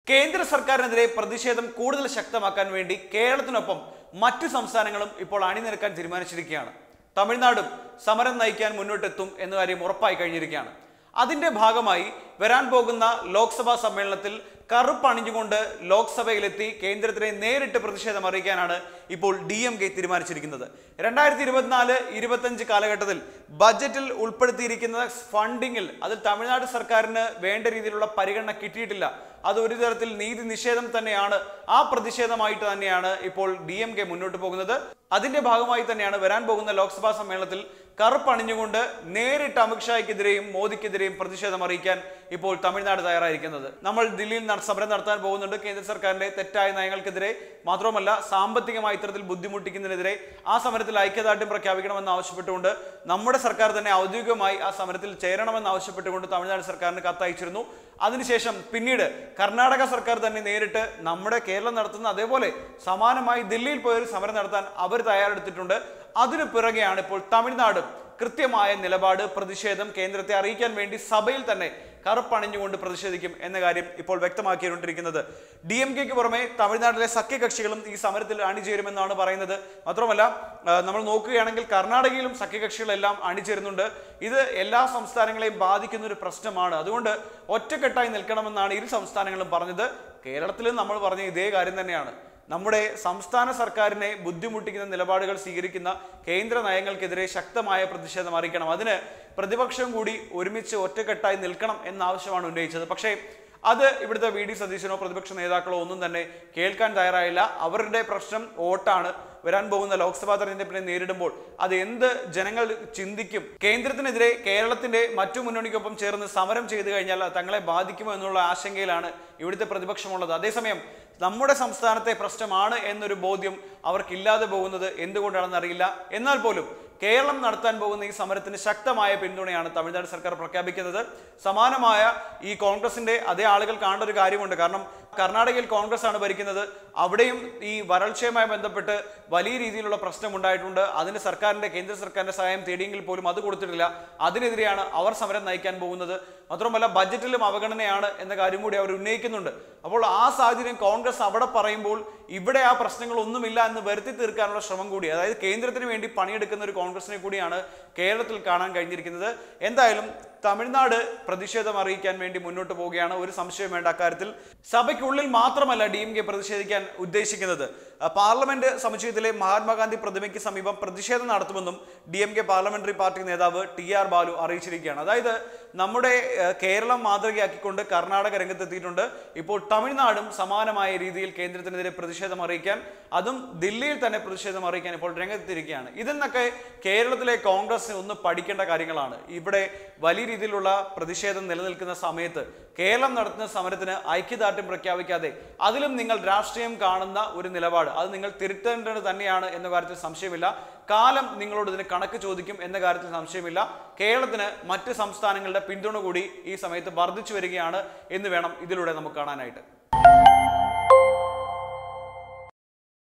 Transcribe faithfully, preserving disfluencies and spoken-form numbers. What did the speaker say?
കേന്ദ്ര സർക്കാരിനെതിരെ പ്രതിഷേധം കൂടുതൽ ശക്തമാക്കാൻ വേണ്ടി കേരളത്തിനൊപ്പം മറ്റ് സംസ്ഥാനങ്ങളും ഇപ്പോൾ അണിനിരക്കാൻ തീരുമാനിച്ചിരിക്കുകയാണ്. തമിഴ്നാടും സമരം നയിക്കാൻ മുന്നോട്ടെത്തും എന്ന കാര്യം ഉറപ്പായി കഴിഞ്ഞിരിക്കുകയാണ്. അതിന്റെ ഭാഗമായി വരാൻ പോകുന്ന ലോക്സഭാ സമ്മേളനത്തിൽ കറുപ്പണിഞ്ഞുകൊണ്ട് ലോക്സഭയിലെത്തി കേന്ദ്രത്തിനെ നേരിട്ട് പ്രതിഷേധം അറിയിക്കാനാണ് ഇപ്പോൾ ഡി എം കെ തീരുമാനിച്ചിരിക്കുന്നത്. രണ്ടായിരത്തി ഇരുപത്തിനാല് ഇരുപത്തഞ്ച് കാലഘട്ടത്തിൽ ബജറ്റിൽ ഉൾപ്പെടുത്തിയിരിക്കുന്ന ഫണ്ടിങ്ങിൽ അതിൽ തമിഴ്നാട് സർക്കാരിന് വേണ്ട രീതിയിലുള്ള പരിഗണന കിട്ടിയിട്ടില്ല. അത് ഒരു തരത്തിൽ നീതി നിഷേധം തന്നെയാണ്. ആ പ്രതിഷേധമായിട്ട് തന്നെയാണ് ഇപ്പോൾ ഡി എം കെ മുന്നോട്ട് പോകുന്നത്. അതിന്റെ ഭാഗമായി തന്നെയാണ് വരാൻ പോകുന്ന ലോക്സഭാ സമ്മേളനത്തിൽ കറുപ്പണിഞ്ഞുകൊണ്ട് നേരിട്ട് അമിത്ഷായ്ക്കെതിരെയും മോദിക്കെതിരെയും പ്രതിഷേധം അറിയിക്കാൻ ഇപ്പോൾ തമിഴ്നാട് തയ്യാറായിരിക്കുന്നത്. നമ്മൾ ദില്ലിയിൽ സമരം നടത്താൻ പോകുന്നുണ്ട്. കേന്ദ്ര സർക്കാരിന്റെ തെറ്റായ നയങ്ങൾക്കെതിരെ മാത്രമല്ല സാമ്പത്തികമായി ഇത്തരത്തിൽ ബുദ്ധിമുട്ടിക്കുന്നതിനെതിരെ ആ സമരത്തിൽ ഐക്യദാർഢ്യം പ്രഖ്യാപിക്കണമെന്ന് ആവശ്യപ്പെട്ടുകൊണ്ട് നമ്മുടെ സർക്കാർ തന്നെ ഔദ്യോഗികമായി ആ സമരത്തിൽ ചേരണമെന്ന് ആവശ്യപ്പെട്ടുകൊണ്ട് തമിഴ്നാട് സർക്കാരിന് കത്തയച്ചിരുന്നു. അതിനുശേഷം പിന്നീട് കർണാടക സർക്കാർ തന്നെ നേരിട്ട് നമ്മുടെ കേരളം നടത്തുന്ന അതേപോലെ സമാനമായി ദില്ലിയിൽ പോയൊരു സമരം നടത്താൻ അവർ തയ്യാറെടുത്തിട്ടുണ്ട്. അതിനു പിറകെയാണ് ഇപ്പോൾ തമിഴ്നാട് കൃത്യമായ നിലപാട് പ്രതിഷേധം കേന്ദ്രത്തെ അറിയിക്കാൻ വേണ്ടി സഭയിൽ തന്നെ കറുപ്പണിഞ്ഞുകൊണ്ട് പ്രതിഷേധിക്കും എന്ന കാര്യം ഇപ്പോൾ വ്യക്തമാക്കിക്കൊണ്ടിരിക്കുന്നത്. ഡി എം കെക്ക് പുറമെ തമിഴ്നാട്ടിലെ സഖ്യകക്ഷികളും ഈ സമരത്തിൽ അണിചേരുമെന്നാണ് പറയുന്നത്. മാത്രമല്ല നമ്മൾ നോക്കുകയാണെങ്കിൽ കർണാടകയിലും സഖ്യകക്ഷികളെല്ലാം അണിചേരുന്നുണ്ട്. ഇത് എല്ലാ സംസ്ഥാനങ്ങളെയും ബാധിക്കുന്ന ഒരു പ്രശ്നമാണ്. അതുകൊണ്ട് ഒറ്റക്കെട്ടായി നിൽക്കണമെന്നാണ് ഇരു സംസ്ഥാനങ്ങളും പറഞ്ഞത്. കേരളത്തിലും നമ്മൾ പറഞ്ഞ ഇതേ കാര്യം തന്നെയാണ്. നമ്മുടെ സംസ്ഥാന സർക്കാരിനെ ബുദ്ധിമുട്ടിക്കുന്ന നിലപാടുകൾ സ്വീകരിക്കുന്ന കേന്ദ്ര നയങ്ങൾക്കെതിരെ ശക്തമായ പ്രതിഷേധം അറിയിക്കണം. അതിന് പ്രതിപക്ഷം കൂടി ഒരുമിച്ച് ഒറ്റക്കെട്ടായി നിൽക്കണം എന്ന ആവശ്യമാണ് ഉന്നയിച്ചത്. പക്ഷേ അത് ഇവിടുത്തെ വി ഡി സതീശനോ പ്രതിപക്ഷ നേതാക്കളോ ഒന്നും തന്നെ കേൾക്കാൻ തയ്യാറായില്ല. അവരുടെ പ്രശ്നം വോട്ടാണ്. വരാൻ പോകുന്ന ലോക്സഭാ തെരഞ്ഞെടുപ്പിനെ നേരിടുമ്പോൾ അത് എന്ത് ജനങ്ങൾ ചിന്തിക്കും, കേന്ദ്രത്തിനെതിരെ കേരളത്തിന്റെ മറ്റു മുന്നണിക്കൊപ്പം ചേർന്ന് സമരം ചെയ്തു കഴിഞ്ഞാൽ തങ്ങളെ ബാധിക്കുമോ എന്നുള്ള ആശങ്കയിലാണ് ഇവിടുത്തെ പ്രതിപക്ഷമുള്ളത്. അതേസമയം നമ്മുടെ സംസ്ഥാനത്തെ പ്രശ്നമാണ് എന്നൊരു ബോധ്യം അവർക്കില്ലാതെ പോകുന്നത് എന്തുകൊണ്ടാണെന്ന് അറിയില്ല. എന്നാൽ പോലും കേരളം നടത്താൻ പോകുന്ന ഈ സമരത്തിന് ശക്തമായ പിന്തുണയാണ് തമിഴ്നാട് സർക്കാർ പ്രഖ്യാപിക്കുന്നത്. സമാനമായ ഈ കോൺഗ്രസിന്റെ അതേ ആളുകൾ കാണേണ്ട ഒരു കാര്യമുണ്ട്. കാരണം കർണാടകയിൽ കോൺഗ്രസ് ആണ് ഭരിക്കുന്നത്. അവിടെയും ഈ വരൾച്ചയുമായി ബന്ധപ്പെട്ട് വലിയ രീതിയിലുള്ള പ്രശ്നം ഉണ്ടായിട്ടുണ്ട്. അതിന് സർക്കാരിന്റെ കേന്ദ്ര സർക്കാരിന്റെ സഹായം തേടിയെങ്കിൽ പോലും അത് കൊടുത്തിട്ടില്ല. അതിനെതിരെയാണ് അവർ സമരം നയിക്കാൻ പോകുന്നത്. മാത്രമല്ല ബജറ്റിലും അവഗണനയാണ് എന്ന കാര്യം കൂടി അവർ ഉന്നയിക്കുന്നുണ്ട്. അപ്പോൾ ആ സാഹചര്യം കോൺഗ്രസ് അവിടെ പറയുമ്പോൾ ഇവിടെ ആ പ്രശ്നങ്ങളൊന്നുമില്ല എന്ന് വരുത്തി തീർക്കാനുള്ള ശ്രമം കൂടി, അതായത് കേന്ദ്രത്തിന് വേണ്ടി പണിയെടുക്കുന്ന ഒരു കോൺഗ്രസിനെ കൂടിയാണ് കേരളത്തിൽ കാണാൻ കഴിഞ്ഞിരിക്കുന്നത്. എന്തായാലും തമിഴ്നാട് പ്രതിഷേധം അറിയിക്കാൻ വേണ്ടി മുന്നോട്ട് പോവുകയാണ്. ഒരു സംശയം വേണ്ട അക്കാര്യത്തിൽ. സഭയ്ക്കുള്ളിൽ മാത്രമല്ല ഡി എം കെ പ്രതിഷേധിക്കാൻ ഉദ്ദേശിക്കുന്നത്. പാർലമെന്റ് സമുച്ചയത്തിലെ മഹാത്മാഗാന്ധി പ്രതിമയ്ക്ക് സമീപം പ്രതിഷേധം നടത്തുമെന്നും D M K parliamentary party നേതാവ് ടി ആർ ബാലു അറിയിച്ചിരിക്കുകയാണ്. അതായത് നമ്മുടെ കേരളം മാതൃകയാക്കിക്കൊണ്ട് കർണാടക രംഗത്തെത്തിയിട്ടുണ്ട്. ഇപ്പോൾ തമിഴ്നാടും സമാനമായ രീതിയിൽ കേന്ദ്രത്തിനെതിരെ പ്രതിഷേധം അറിയിക്കാൻ, അതും ദില്ലിയിൽ തന്നെ പ്രതിഷേധം അറിയിക്കാൻ ഇപ്പോൾ രംഗത്തെത്തിയിരിക്കുകയാണ്. ഇതിൽ നിന്നൊക്കെ കേരളത്തിലെ കോൺഗ്രസ് ഒന്ന് പഠിക്കേണ്ട കാര്യങ്ങളാണ്. ഇവിടെ വലിയ രീതിയിലുള്ള പ്രതിഷേധം നിലനിൽക്കുന്ന സമയത്ത് കേരളം നടത്തുന്ന സമരത്തിന് ഐക്യദാർഢ്യം പ്രഖ്യാപിക്കാതെ അതിലും നിങ്ങൾ രാഷ്ട്രീയം കാണുന്ന ഒരു നിലപാട് അത് നിങ്ങൾ തിരുത്തേണ്ടത് തന്നെയാണ് എന്ന കാര്യത്തിൽ സംശയമില്ല. കാലം നിങ്ങളോട് ഇതിന് കണക്ക് ചോദിക്കും എന്ന കാര്യത്തിൽ സംശയമില്ല. കേരളത്തിന് മറ്റ് സംസ്ഥാനങ്ങളുടെ പിന്തുണ കൂടി ഈ സമയത്ത് വർദ്ധിച്ചു വരികയാണ് എന്ന് വേണം ഇതിലൂടെ നമുക്ക് കാണാനായിട്ട്.